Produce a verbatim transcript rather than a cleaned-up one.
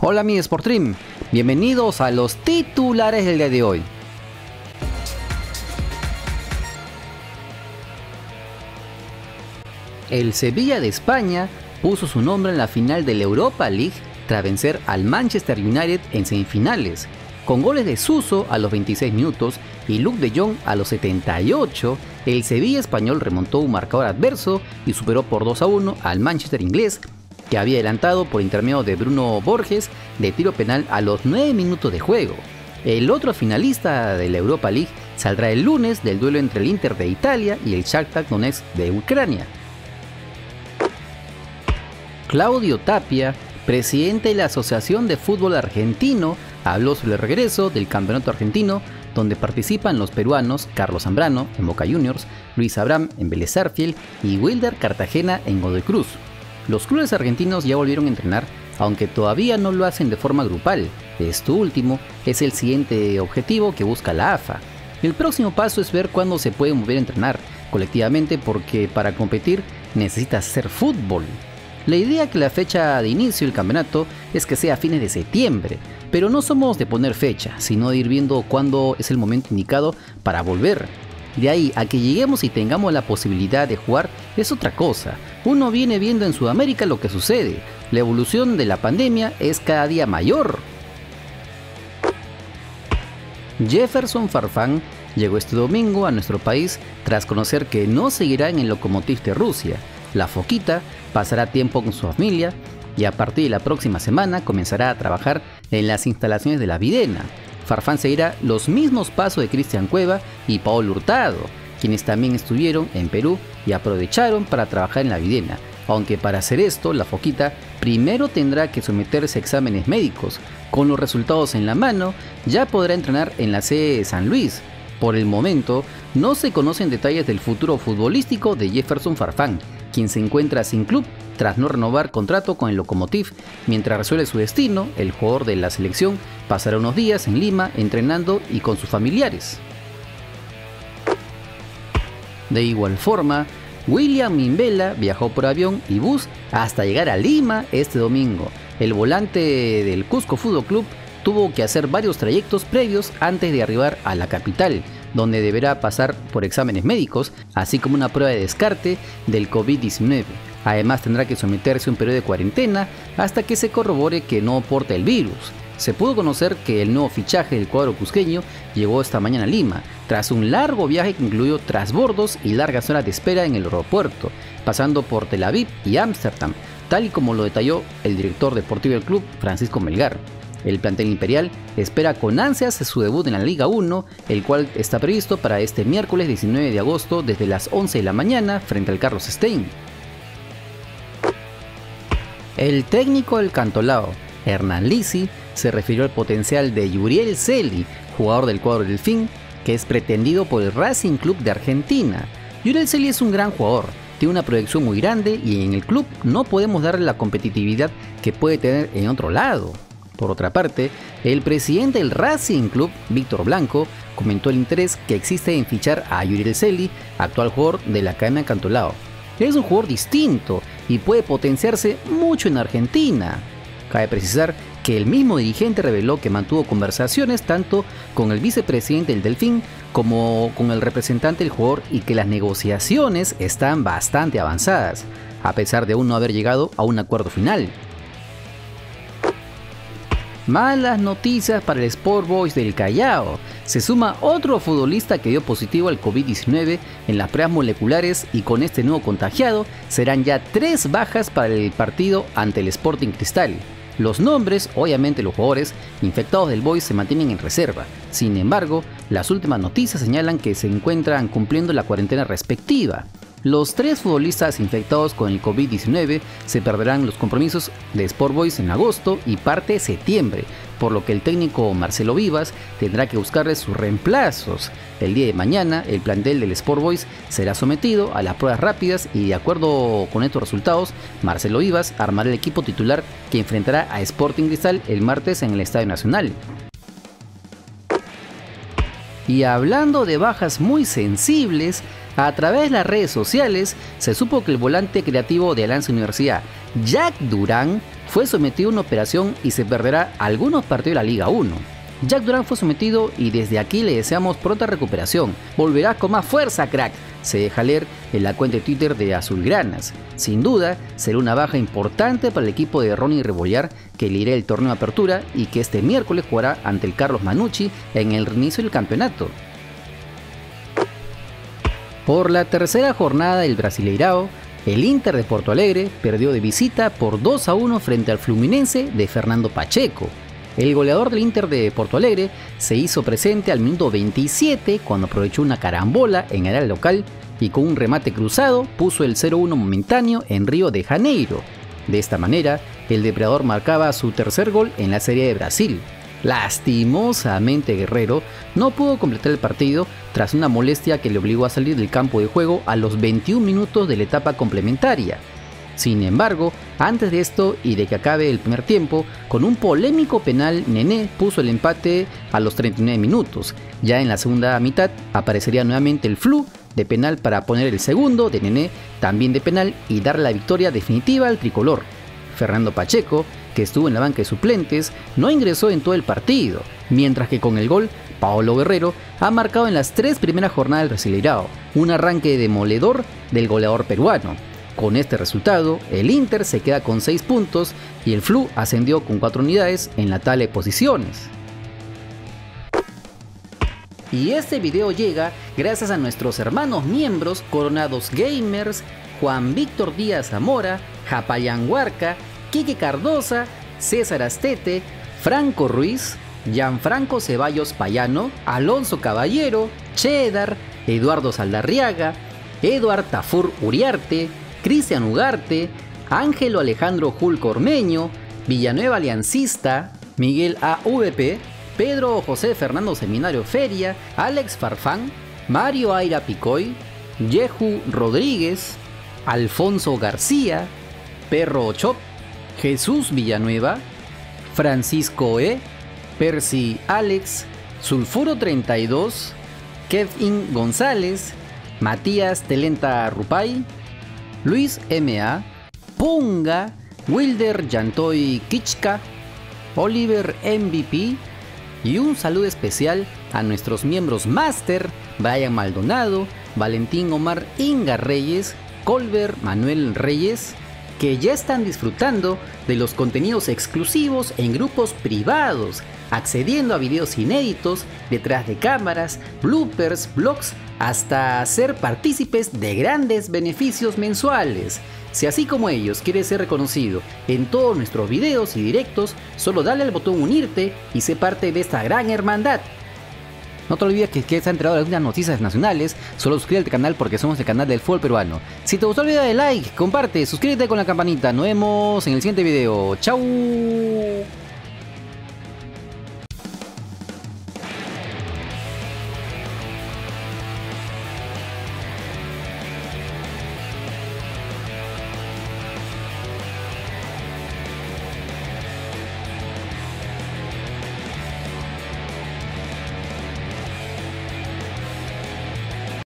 Hola mi Sportrim, bienvenidos a los titulares del día de hoy. El Sevilla de España puso su nombre en la final de la Europa League tras vencer al Manchester United en semifinales. Con goles de Suso a los veintiséis minutos y Luuk de Jong a los setenta y ocho, el Sevilla español remontó un marcador adverso y superó por dos a uno al Manchester inglés, que había adelantado por intermedio de Bruno Borges de tiro penal a los nueve minutos de juego. El otro finalista de la Europa League saldrá el lunes del duelo entre el Inter de Italia y el Shakhtar Donetsk de Ucrania. Claudio Tapia, presidente de la Asociación de Fútbol Argentino, habló sobre el regreso del campeonato argentino, donde participan los peruanos Carlos Zambrano en Boca Juniors, Luis Abraham en Vélez Sarsfield y Wilder Cartagena en Godoy Cruz. Los clubes argentinos ya volvieron a entrenar, aunque todavía no lo hacen de forma grupal. Esto último es el siguiente objetivo que busca la A F A. El próximo paso es ver cuándo se puede volver a entrenar colectivamente, porque para competir necesitas hacer fútbol. La idea que la fecha de inicio del campeonato es que sea a fines de septiembre, pero no somos de poner fecha, sino de ir viendo cuándo es el momento indicado para volver. De ahí a que lleguemos y tengamos la posibilidad de jugar es otra cosa. Uno viene viendo en Sudamérica lo que sucede. La evolución de la pandemia es cada día mayor. Jefferson Farfán llegó este domingo a nuestro país tras conocer que no seguirá en el Lokomotiv de Rusia. La Foquita pasará tiempo con su familia y a partir de la próxima semana comenzará a trabajar en las instalaciones de la Videna. Farfán seguirá los mismos pasos de Cristian Cueva y Paolo Hurtado, quienes también estuvieron en Perú y aprovecharon para trabajar en la Videna, aunque para hacer esto la Foquita primero tendrá que someterse a exámenes médicos. Con los resultados en la mano ya podrá entrenar en la sede de San Luis. Por el momento no se conocen detalles del futuro futbolístico de Jefferson Farfán, quien se encuentra sin club tras no renovar contrato con el Lokomotiv. Mientras resuelve su destino, el jugador de la selección pasará unos días en Lima entrenando y con sus familiares. De igual forma, William Mimbela viajó por avión y bus hasta llegar a Lima este domingo. El volante del Cusco Fútbol Club tuvo que hacer varios trayectos previos antes de arribar a la capital, donde deberá pasar por exámenes médicos, así como una prueba de descarte del COVID diecinueve. Además tendrá que someterse a un periodo de cuarentena hasta que se corrobore que no porta el virus. Se pudo conocer que el nuevo fichaje del cuadro cusqueño llegó esta mañana a Lima, tras un largo viaje que incluyó trasbordos y largas horas de espera en el aeropuerto, pasando por Tel Aviv y Ámsterdam, tal y como lo detalló el director deportivo del club, Francisco Melgar. El plantel imperial espera con ansias su debut en la Liga uno, el cual está previsto para este miércoles diecinueve de agosto desde las once de la mañana frente al Carlos Stein. El técnico del Cantolao, Hernán Lisi, se refirió al potencial de Yuriel Celi, jugador del cuadro Delfín, que es pretendido por el Racing Club de Argentina. Yuriel Celi es un gran jugador, tiene una proyección muy grande y en el club no podemos darle la competitividad que puede tener en otro lado. Por otra parte, el presidente del Racing Club, Víctor Blanco, comentó el interés que existe en fichar a Yuriel Celi, actual jugador de la Academia Cantolao. Es un jugador distinto y puede potenciarse mucho en Argentina. Cabe precisar que el mismo dirigente reveló que mantuvo conversaciones tanto con el vicepresidente del Delfín como con el representante del jugador y que las negociaciones están bastante avanzadas, a pesar de aún no haber llegado a un acuerdo final. Malas noticias para el Sport Boys del Callao. Se suma otro futbolista que dio positivo al COVID diecinueve en las pruebas moleculares y con este nuevo contagiado serán ya tres bajas para el partido ante el Sporting Cristal. Los nombres, obviamente los jugadores infectados del Boys se mantienen en reserva. Sin embargo, las últimas noticias señalan que se encuentran cumpliendo la cuarentena respectiva. Los tres futbolistas infectados con el COVID diecinueve se perderán los compromisos de Sport Boys en agosto y parte de septiembre, por lo que el técnico Marcelo Vivas tendrá que buscarles sus reemplazos. El día de mañana, el plantel del Sport Boys será sometido a las pruebas rápidas y, de acuerdo con estos resultados, Marcelo Vivas armará el equipo titular que enfrentará a Sporting Cristal el martes en el Estadio Nacional. Y hablando de bajas muy sensibles, A través de las redes sociales se supo que el volante creativo de Alianza Universidad, Jack Durán, fue sometido a una operación y se perderá algunos partidos de la Liga uno. Jack Durán fue sometido y desde aquí le deseamos pronta recuperación. Volverá con más fuerza, crack, se deja leer en la cuenta de Twitter de Azulgranas. Sin duda, será una baja importante para el equipo de Ronnie Rebollar, que lidera el torneo de apertura y que este miércoles jugará ante el Carlos Manucci en el reinicio del campeonato. Por la tercera jornada del Brasileirao, el Inter de Porto Alegre perdió de visita por dos a uno frente al Fluminense de Fernando Pacheco. El goleador del Inter de Porto Alegre se hizo presente al minuto veintisiete cuando aprovechó una carambola en el área local y con un remate cruzado puso el cero uno momentáneo en Río de Janeiro. De esta manera, el depredador marcaba su tercer gol en la Serie de Brasil. Lastimosamente, Guerrero no pudo completar el partido tras una molestia que le obligó a salir del campo de juego a los veintiún minutos de la etapa complementaria. Sin embargo, antes de esto y de que acabe el primer tiempo, con un polémico penal, Nené puso el empate a los treinta y nueve minutos. Ya en la segunda mitad aparecería nuevamente el Flu de penal para poner el segundo de Nené también de penal y dar la victoria definitiva al tricolor. Fernando Pacheco, que estuvo en la banca de suplentes, no ingresó en todo el partido, mientras que con el gol, Paolo Guerrero ha marcado en las tres primeras jornadas del Brasileirao, un arranque demoledor del goleador peruano. Con este resultado, el Inter se queda con seis puntos y el Flu ascendió con cuatro unidades en la tabla de posiciones. Y este video llega gracias a nuestros hermanos miembros Coronados Gamers, Juan Víctor Díaz Zamora, Japayán Huarca, Quique Cardosa, César Astete, Franco Ruiz, Gianfranco Ceballos Payano, Alonso Caballero, Cheddar, Eduardo Saldarriaga, Eduard Tafur Uriarte, Cristian Ugarte, Ángelo Alejandro Julco Ormeño, Villanueva Aliancista, Miguel A V P, Pedro José Fernando Seminario Feria, Alex Farfán, Mario Aira Picoy, Yehu Rodríguez, Alfonso García, Perro Ochop, Jesús Villanueva, Francisco E, Percy Alex, Sulfuro treinta y dos, Kevin González, Matías Telenta Rupay, Luis M A, Punga, Wilder Yantoy Kichka, Oliver M V P y un saludo especial a nuestros miembros Master, Brian Maldonado, Valentín Omar Inga Reyes, Colbert Manuel Reyes, que ya están disfrutando de los contenidos exclusivos en grupos privados, accediendo a videos inéditos, detrás de cámaras, bloopers, vlogs, hasta ser partícipes de grandes beneficios mensuales. Si así como ellos quieres ser reconocido en todos nuestros videos y directos, solo dale al botón unirte y sé parte de esta gran hermandad. No te olvides que quieres estar enterado de algunas noticias nacionales, solo suscríbete al canal porque somos el canal del fútbol peruano. Si te gustó el video, dale like, comparte, suscríbete con la campanita. Nos vemos en el siguiente video. ¡Chau!